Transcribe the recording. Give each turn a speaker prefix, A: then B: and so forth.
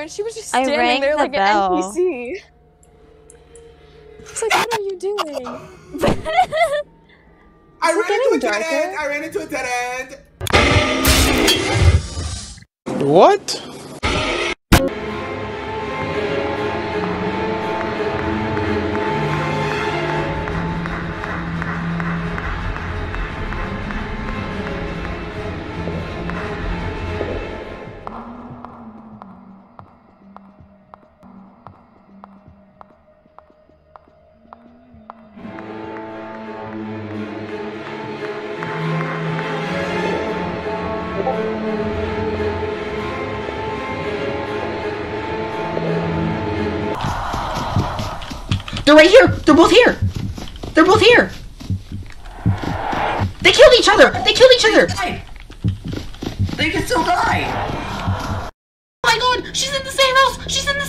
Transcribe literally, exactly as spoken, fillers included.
A: She was just
B: I
A: standing
B: rang
A: there
B: the
A: like
B: bell.
A: an N P C. It's like, what are you doing?
C: I
A: Is it
C: ran into a
A: getting
C: dead end!
A: darker?
C: I ran into a dead end!
D: What?
E: They're right here! They're both here! They're both here! They killed each other! They killed each other!
F: They can still die!
E: Oh my god! She's in the same house! She's in